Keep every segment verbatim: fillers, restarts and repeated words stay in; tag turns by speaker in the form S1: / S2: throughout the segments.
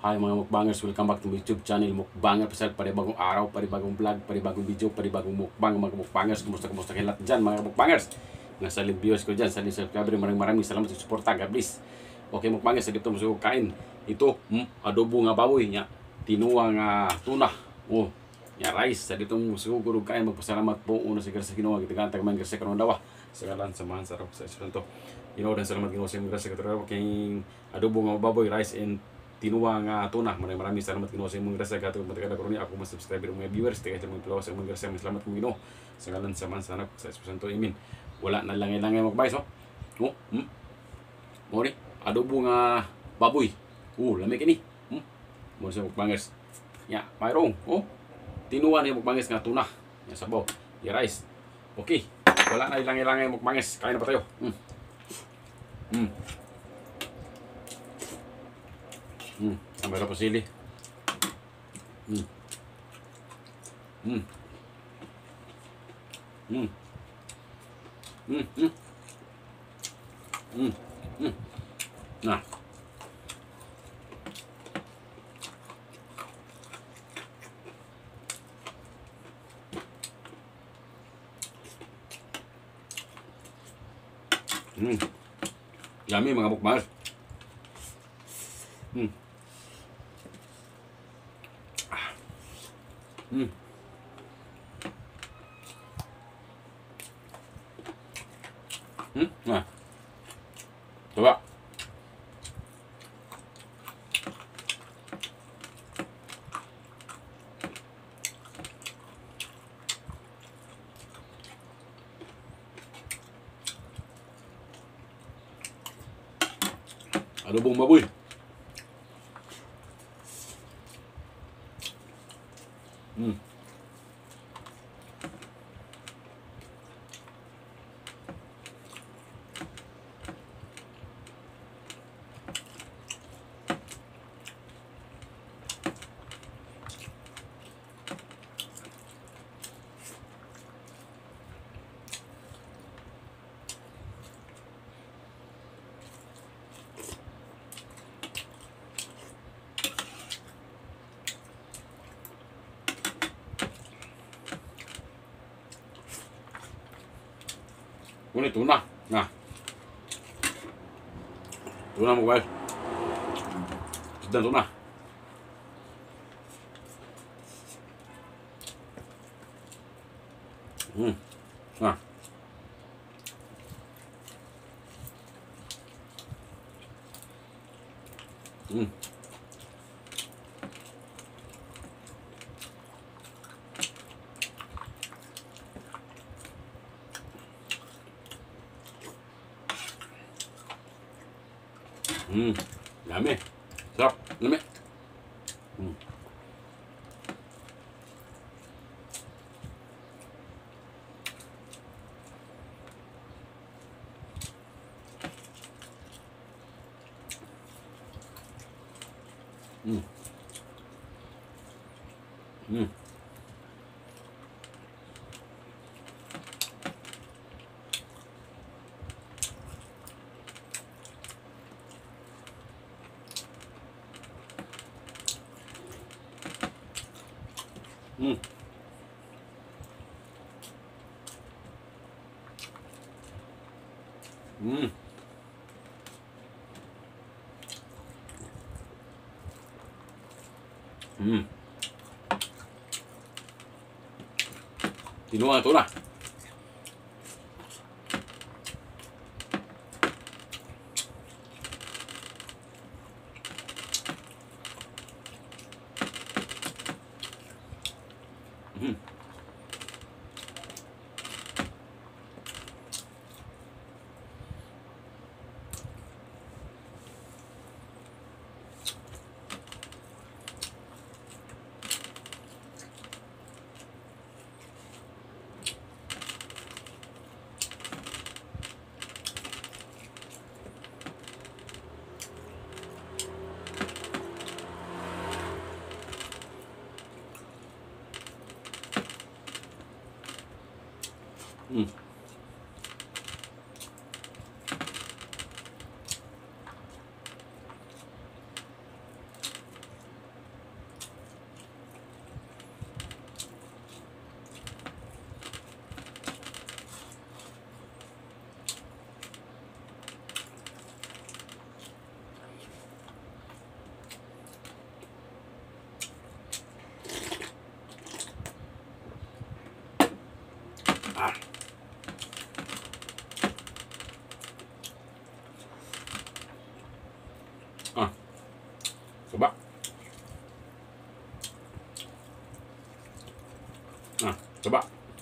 S1: Hi mga mukbangers, welcome back to my YouTube channel Mukbanger Pasal. Panibagong araw, panibagong vlog, panibagong video, panibagong mukbang mga mukbangers. Kumusta kumusta kayo lahat dyan mga mukbangers? Nasa live viewers ko dyan, sa subscriber, maraming maraming salamat sa suporta. God bless. Okay mukbangers, dito mo sa kain. Ito, hmm, adobo nga baboy niya. Tinuwa nga tuna. Oh, ya rice. Sa dito mo siguro kain. Magpasalamat po una sa sa Ginoon. Kita kanta man sa karon dawa. Sa kalan sa man sarap sa Espiritu. Ginoon dan salamat Ginoo sa imong grasya karon kay adobo nga baboy, rice and tinuwa nga tuna. Maraming maraming salamat Ginoo sa imong grasya katong matakada karon ako mga subscriber mga viewers tigay sa mga followers sa imong grasya. Salamat mo Ginoo sa kalan sa man sarap sa Espiritu. Amen. Wala na lang lang mga magbayso. Oh, hmm. Mori adobo nga baboy. Oh, lami kini. Hmm. Mo sa mukbangers. Ya, mayroong. Oh. Tinuwa ni mukbangers nga tuna. Ya sabaw. Ya rice. Okay. Wala na ilang-ilang yung mukbangers. Kain na pa tayo. Hmm. Hmm. Hmm. Sampai na po sili. Hmm. Hmm. Hmm. Hmm. Hmm. Hmm. Hmm. Nah. Hmm. Yummy mga mukbangers. Hmm. Ah. Hmm. Hmm. Nah. Coba. Adobong baboy. Hmm. Ini tuna. Nah. Tuna mo guys. Sudah tuna. Hmm. Nah. Hmm. Hmm, yummy. Sarap, lami. Hmm. Hmm. Hmm. Hmm. Hmm. Hmm. Tinuwa ito na. Hmm. Hmm. Coba. Nah, coba.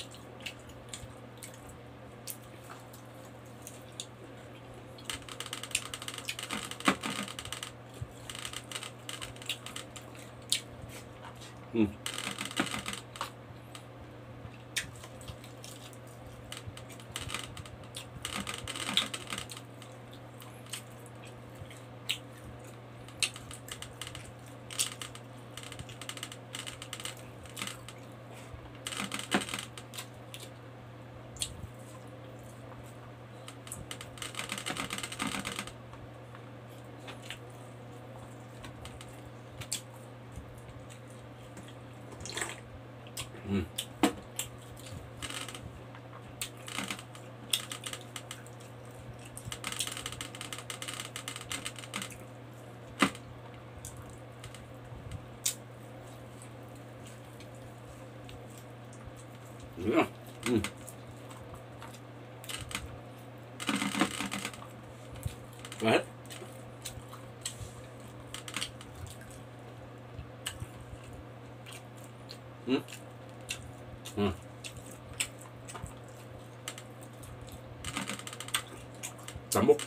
S1: Hmm. Hmm. Yeah. Hmm. Go ahead. Hmm. Hmm. Cambuk.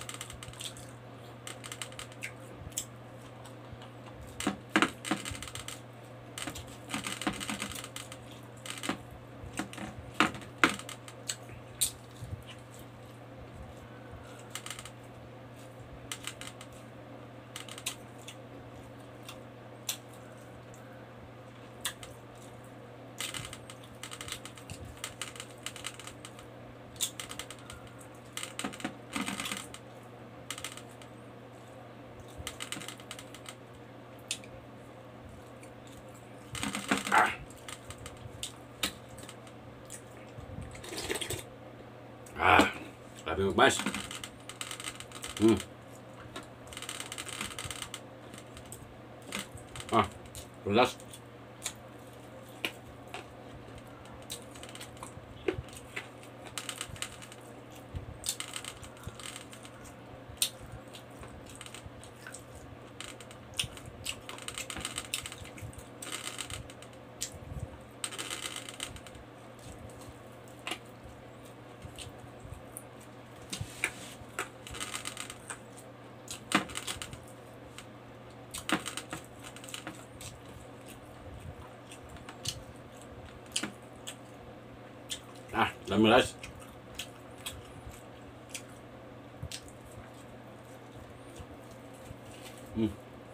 S1: Ah. Ah. Sabi mo, mas. Hmm. Ah. Relax. Ah, dami rice. Hmm.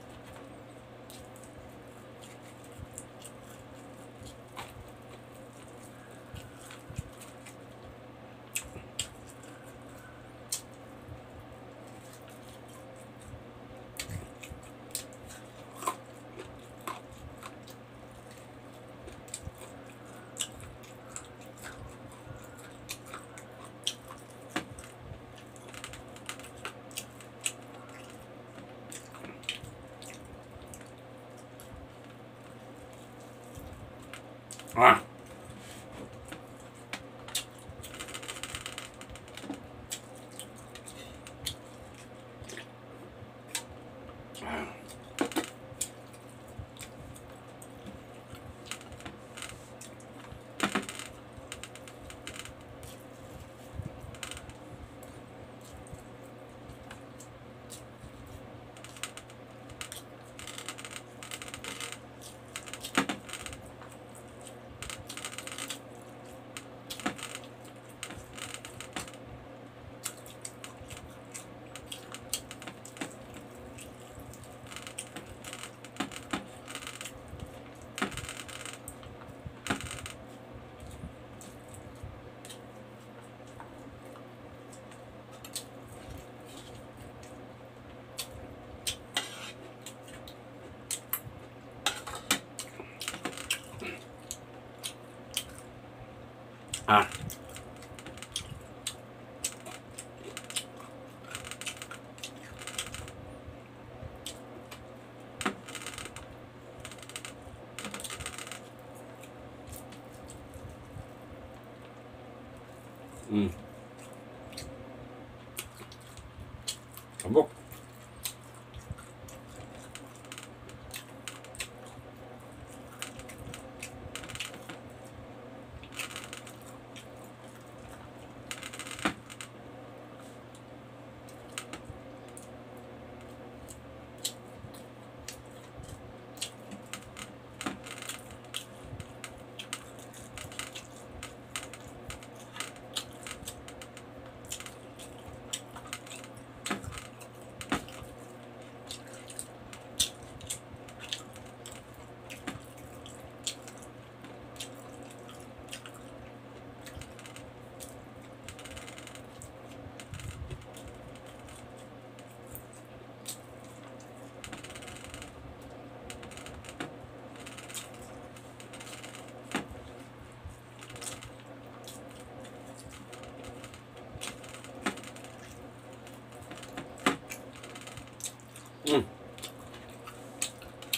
S1: Ah. Ah. Hmm. Cambuk.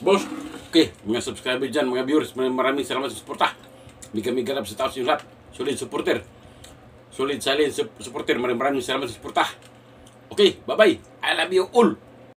S1: boss. Okay, mga subscriber dyan, mga viewers, maraming maraming salamat sa suporta. Miga-miga ganap sa taos yung lahat. Solid supporter. Solid silent supporter. Maraming maraming salamat sa suporta. Okay, bye-bye. I love you all.